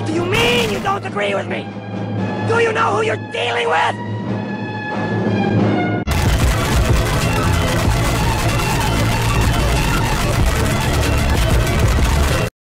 What do you mean you don't agree with me? Do you know who you're dealing with?